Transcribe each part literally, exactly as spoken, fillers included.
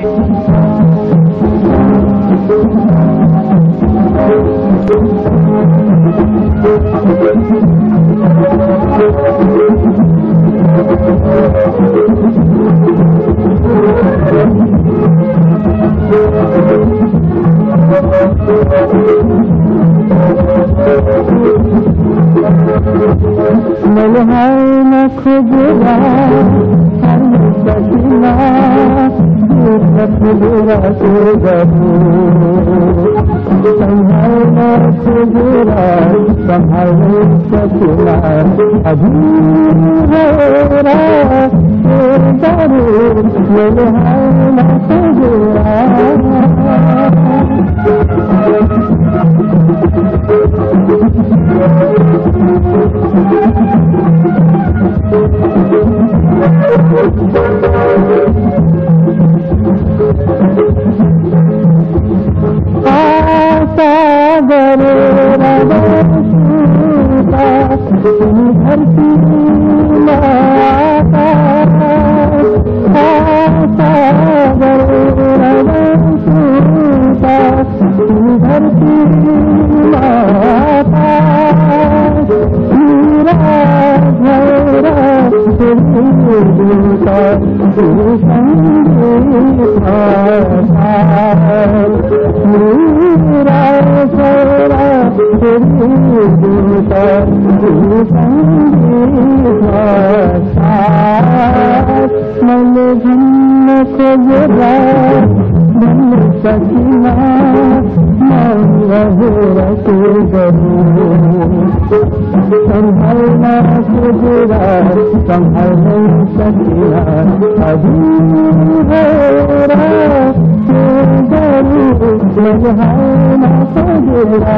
मलहान खुजरा हर सजना खुजरा के गबू संभालना खुजरा संभाल सजना अभी मेरा दारू मलहान खुजरा सागर धरती माता सागर धरती माता मेरा घरा दूता मेरा घरा दूता मन धन को जरा मन सजना रखे गरू संभालना गुजरा संभाल सकिया अभी मेरा गरू मलहाना गुजरा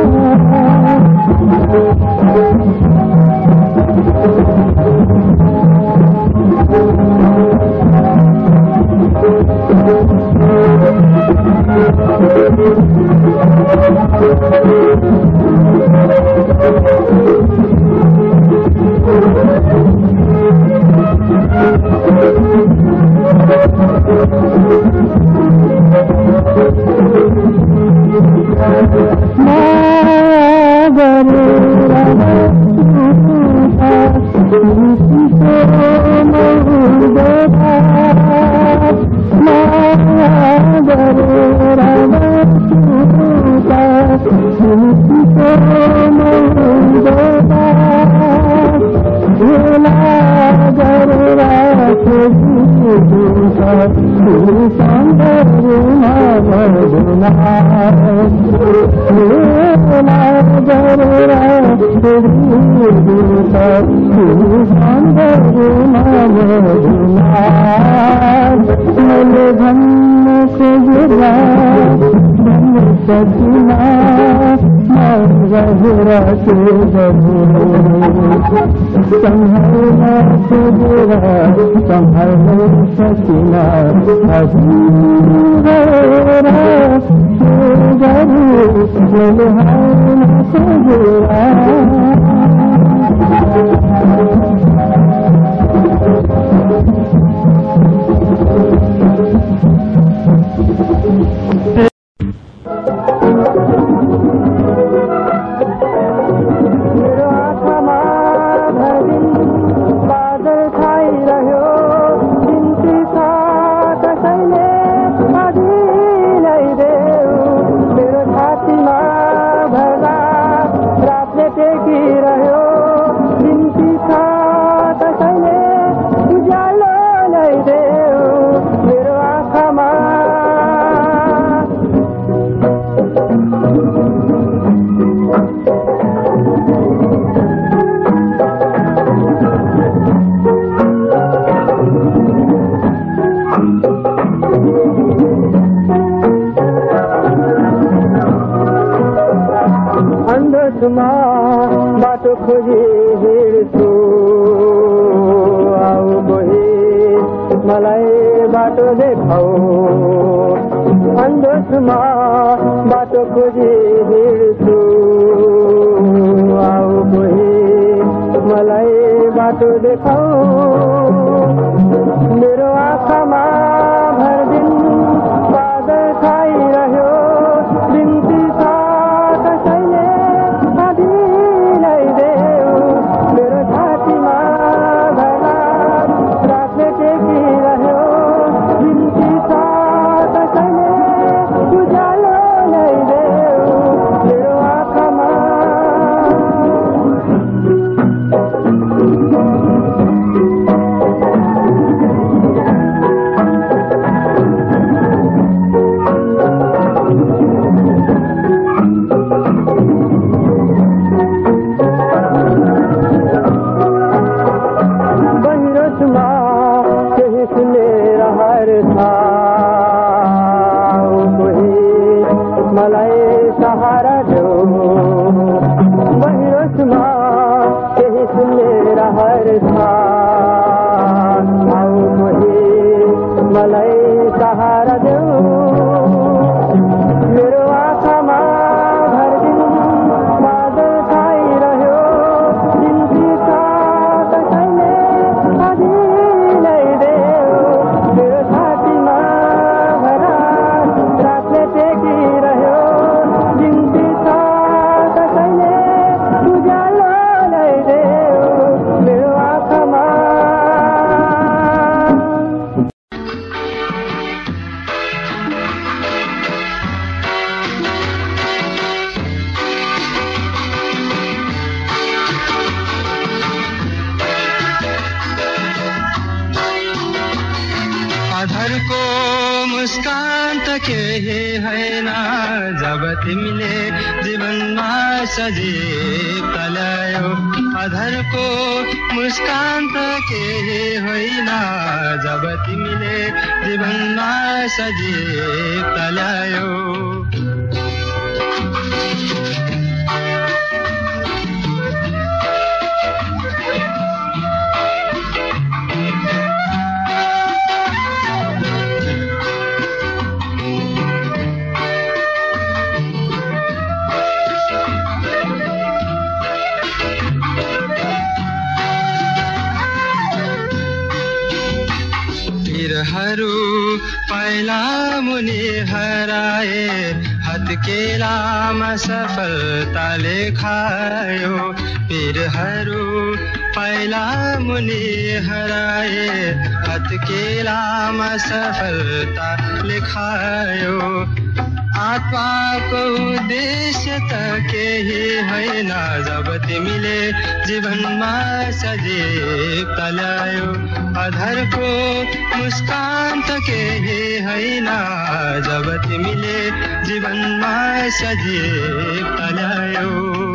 संभालना गुजरा संभाल सकिना अभी मेरा गरू मलहाना गुजरा बाटो खोजी हिँड्छु आऊ कोही मलाई बाटो देखाऊ अन्धोछुमा बाटो खोजी हिँड्छु आऊ कोही मलाई बाटो देखाऊ मेरो आँखामा भर दिन मुस्कान त केही होइन जब तिमीले जीवनमा सजीव ल्यायो अधरको मुस्कान त केही होइन जब तिमीले जीवनमा सजीव ल्यायो पहिला मुनि हराए हत्केलामा सफलताले खायो पीरहरू पहिला मुनि हराए हत्केलामा सफलताले खायो आत्माको उद्देश्य त केही होइन जब तिमीले जीवनमा सजीव ल्यायो अधरको मुस्कान त केही होइन जब तिमीले जीवनमा सजीव ल्यायो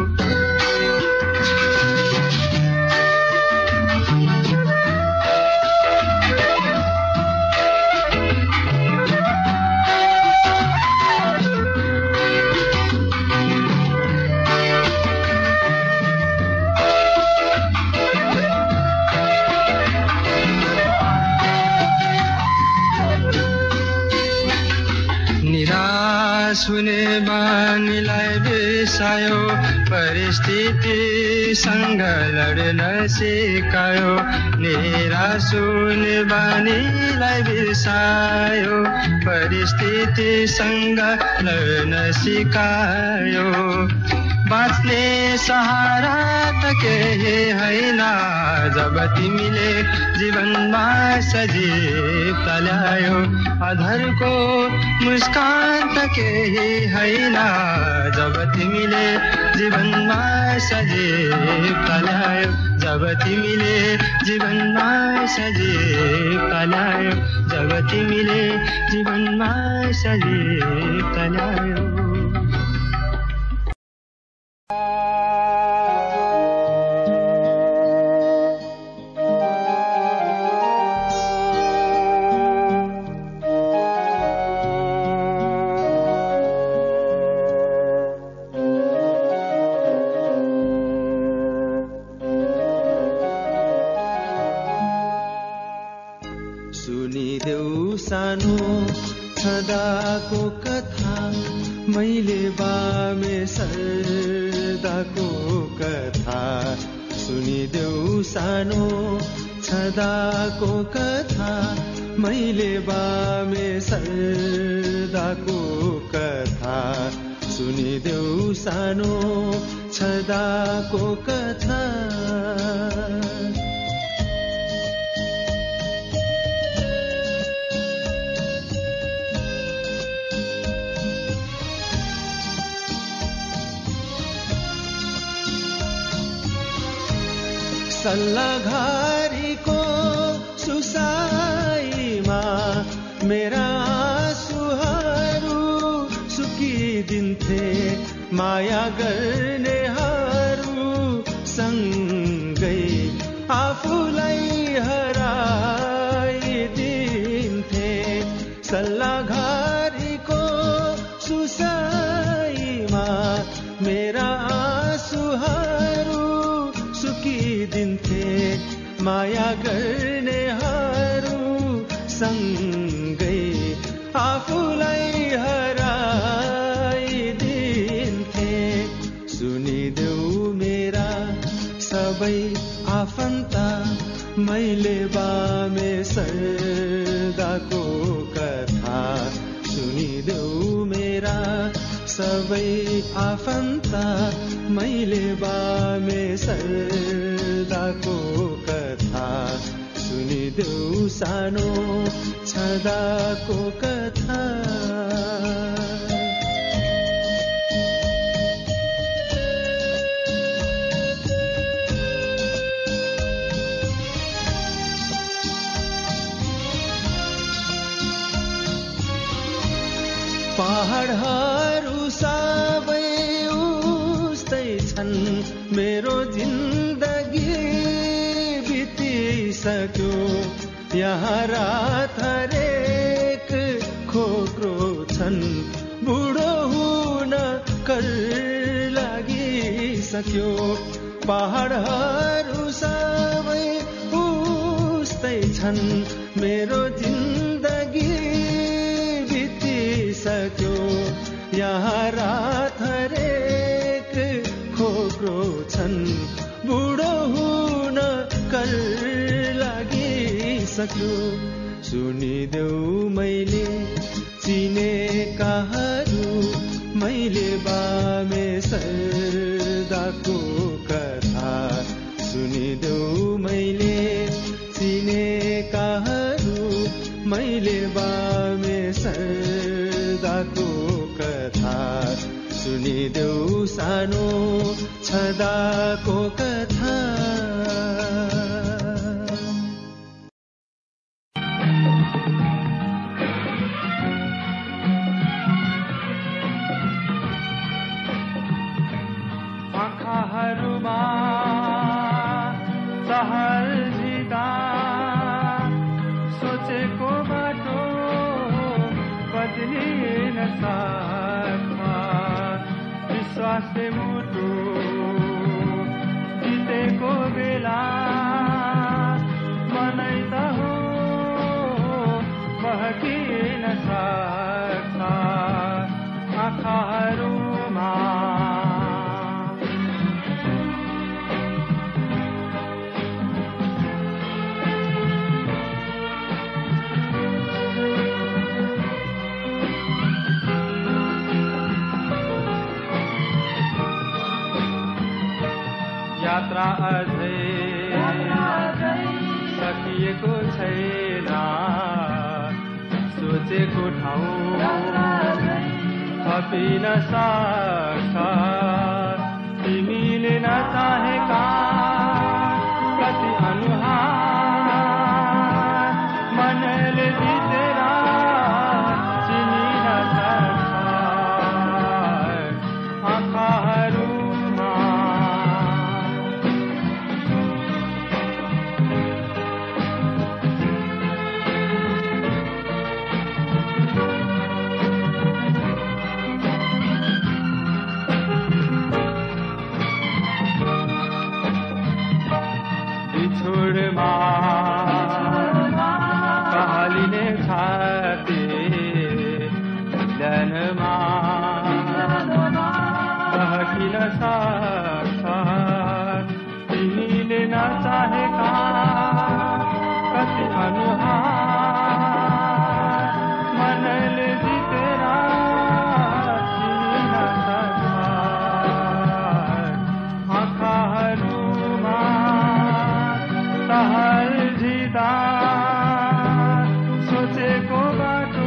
सुने बानीलाई बिसायो परिस्थितिसँग लड्न सिकायो निराश हुने बानीलाई बिसायो परिस्थितिसँग लड्न सिकायो बाँच्ने सहारा त केही होइन जब तिमीले जीवनमा सजीव ल्यायो अधरको मुस्कान त केही होइन जब तिमीले जीवनमा सजीव ल्यायो जब तिमीले जीवनमा सजीव ल्यायो जब तिमीले जीवनमा सजीव ल्यायो सुनिदेऊ सानो छदाको कथा मैले बामे सरदाको कथा सुनिदेऊ सानो छदाको कथा मैले बामे सरदाको कथा सुनिदेऊ सानो छदाको कथा सल्लाघारीको सुसाइमा मेरा आँसुहरू सुकिदिन्थे माया गर्नेहरू सँगै आफूलाई हराइदिन्थे सल्लाघारीको सुसाइमा मेरा आँसुहरू सुकिदिन्थे माया गर्नेहरू सँगै आफूलाई हराइदिन्थे सुनिदेऊ मेरा सबै आफन्त मैले बामे सरदाको कथा सुनिदेऊ मेरा सबै आफन्त मैले बामे सरदाको कथा सुनिदेऊ सानो छदाको कथा पहाडहरू सबै उस्तै छन्, मेरो जिन्दगी बितिसक्यो। यहाँ रात हरेक खोक्रो छन्, बुढो हुन कर लागिसक्यो। पहाडहरू सबै उस्तै छन्, मेरो जिन्दगी बितिसक्यो। यहाँ रात हरेक खोक्रो छन्, बुढो हुन कर लागिसक्यो। सुनिदेऊ मैले चिनेकाहरू, मैले बामे सरदाको कथा। सुनिदेऊ मैले चिनेकाहरू, मैले बामे सरदाको कथा। सुनिदेऊ सानो छदाको कथा। आँखाहरूमा सहर जिता, सोचेको बाटो बदलिन सक्छ। विश्वासले मुटु जितेको बेला मनै त हो बहकिन सक्छ। आँखाहरूमा यात्रा अझै सकिएको छैन, सोचेको ठाउँ थपिन सक्छ। तिमीले नचाहेका कति अनुहार मनले जितेर चिनिन सक्छ। आँखाहरूमा छोडमा कहालिने छाते ध्यानमा बहकिन सक्छ। तिमीले नचाहेका कति अनुहार मनले जितेर चिनिन सक्छ। आँखाहरूमा सहर जिता, सोचेको बाटो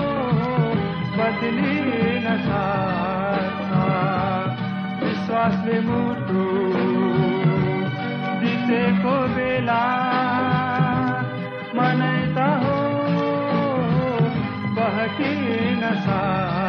बदलिन सक्छ। विश्वासले मुटु जितेको बेला मनै त हो बहकिन सक्छ।